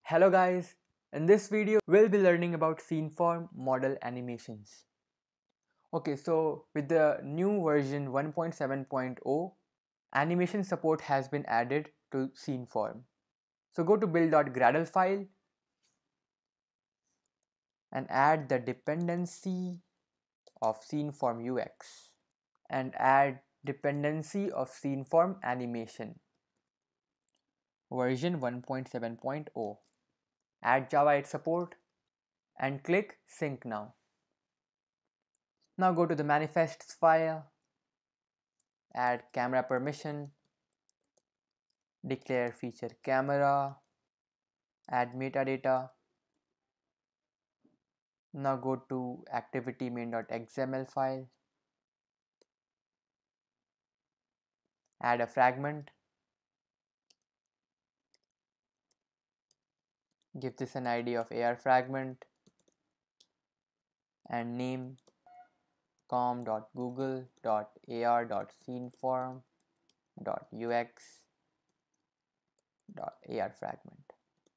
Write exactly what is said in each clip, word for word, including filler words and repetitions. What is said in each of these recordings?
Hello guys, in this video we'll be learning about Sceneform model animations. Okay, so with the new version one point seven point zero, animation support has been added to Sceneform. So go to build.gradle file and add the dependency of Sceneform U X and add dependency of Sceneform animation version one point seven point zero. Add Java eight support and click sync now. Now go to the manifests file, add camera permission, declare feature camera, add metadata. Now go to activity main.xml file, add a fragment, give this an I D of A R fragment and name com.google.ar.sceneform.ux.ar fragment.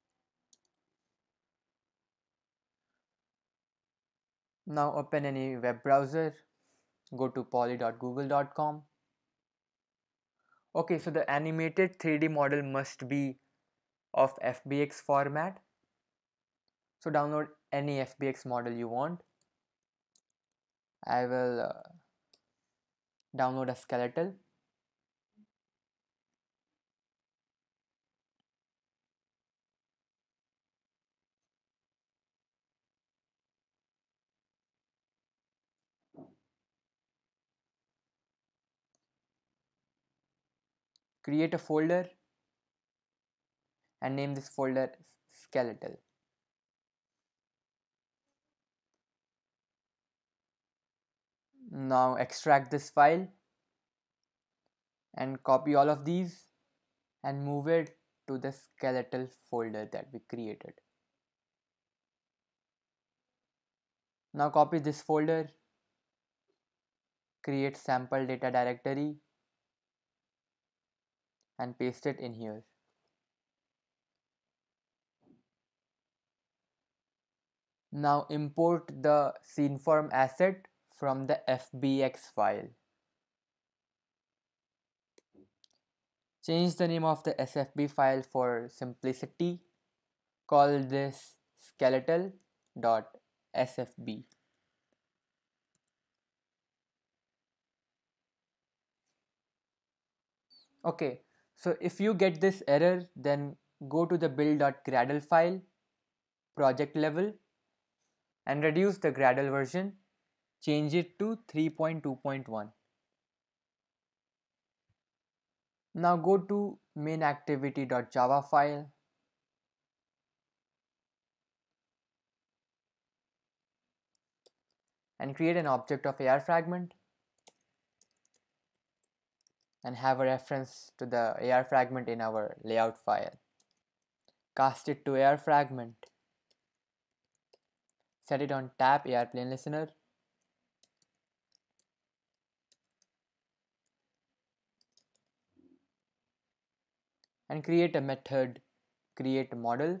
Now open any web browser, go to poly dot google dot com. Okay, so the animated three D model must be of F B X format. So download any F B X model you want. I will uh, download a skeletal. Create a folder and name this folder skeletal. Now extract this file and copy all of these and move it to the skeletal folder that we created. Now copy this folder, create sample data directory and paste it in here. Now import the Sceneform asset from the F B X file. Change the name of the S F B file for simplicity. Call this skeletal.sfb. Okay, so if you get this error, then go to the build.gradle file, project level, and reduce the Gradle version. Change it to three point two point one. Now go to mainActivity.java file, and create an object of A R fragment and have a reference to the A R fragment in our layout file. Cast it to A R fragment. Set it on tap A R plane listener. And create a method create model.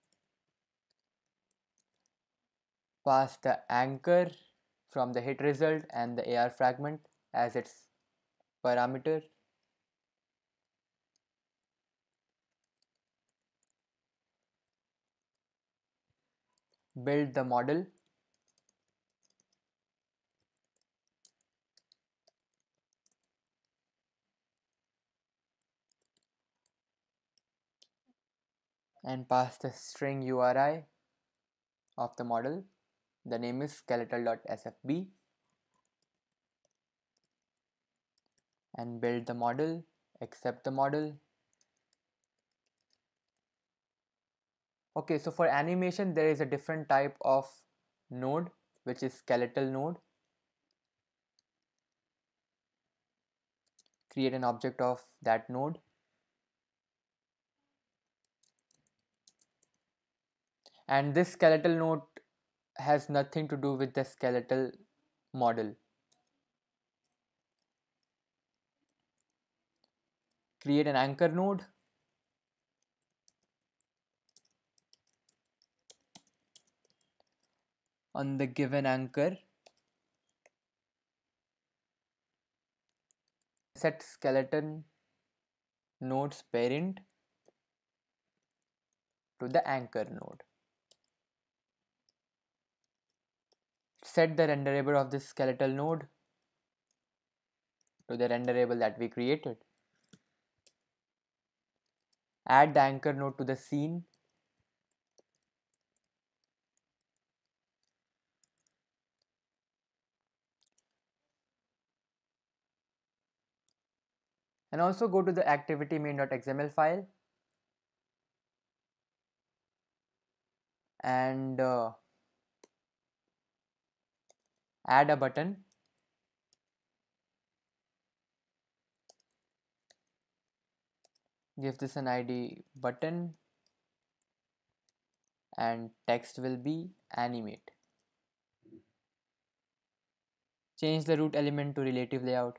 Pass the anchor from the hit result and the A R fragment as its parameter. Build the model. And pass the string U R I of the model. The name is skeletal.sfb. And build the model, accept the model. Okay, so for animation there is a different type of node, which is skeletal node. Create an object of that node. And this skeletal node has nothing to do with the skeletal model. Create an anchor node. on the given anchor. Set skeleton node's parent to the anchor node. Set the renderable of this skeletal node to the renderable that we created. Add the anchor node to the scene. And also go to the activity main.xml file and uh, add a button. Give this an I D button and text will be animate. Change the root element to relative layout.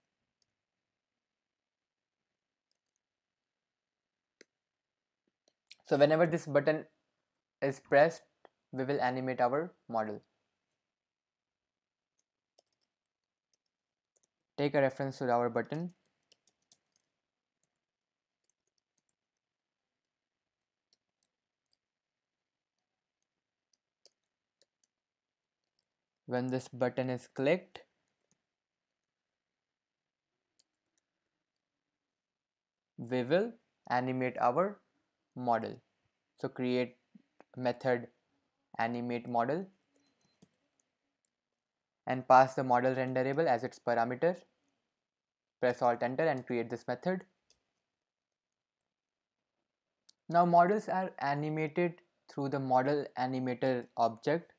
So whenever this button is pressed, we will animate our model. Take a reference to our button. When this button is clicked, we will animate our model. So create method animate model and pass the model renderable as its parameter. Press Alt Enter and create this method. Now models are animated through the model animator object.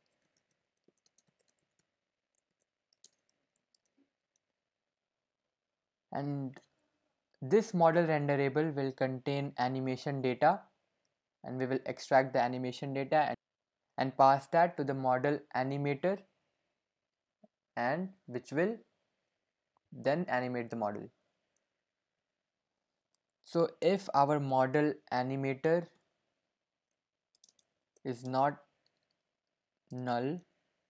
And this model renderable will contain animation data, and we will extract the animation data and, and pass that to the model animator, and which will then animate the model. So if our model animator is not null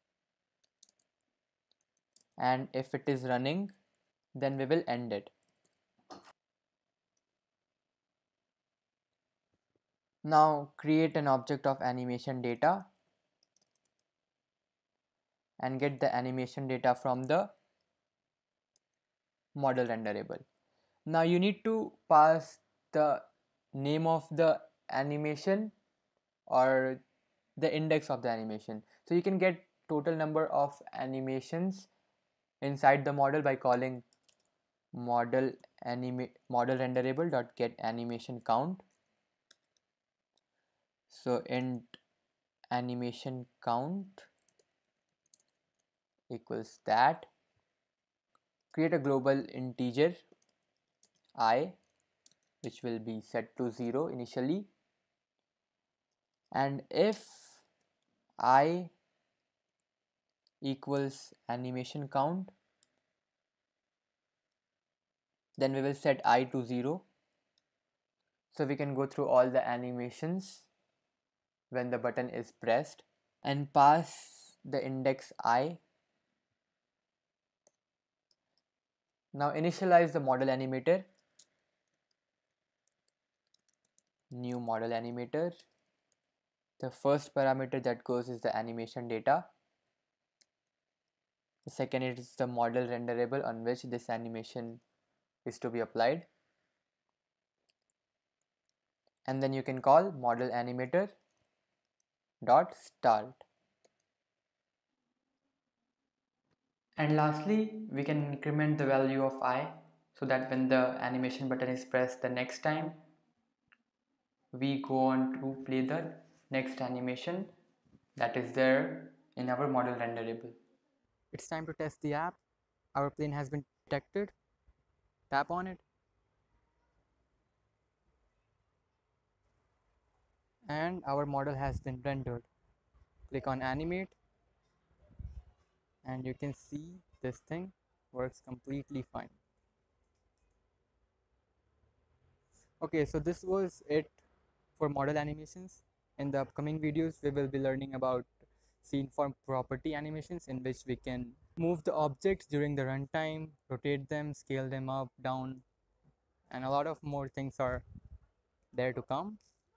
and if it is running, then we will end it. Now create an object of animation data and get the animation data from the model renderable. Now you need to pass the name of the animation or the index of the animation. So you can get total number of animations inside the model by calling model animate model renderable dot get animation count. So int animation count equals that. Create a global integer I which will be set to zero initially, and if I equals animation count, then we will set I to zero. So we can go through all the animations when the button is pressed and pass the index I. Now initialize the model animator. New model animator. The first parameter that goes is the animation data. The second is the model renderable on which this animation is to be applied. And then you can call model animator dot start. And lastly, we can increment the value of I so that when the animation button is pressed the next time, we go on to play the next animation that is there in our model renderable. It's time to test the app. Our plane has been detected. Tap on it. And our model has been rendered. Click on animate and you can see this thing works completely fine. Okay, so this was it for model animations. In the upcoming videos we will be learning about Sceneform property animations, in which we can move the objects during the runtime, rotate them, scale them up, down, and a lot of more things are there to come.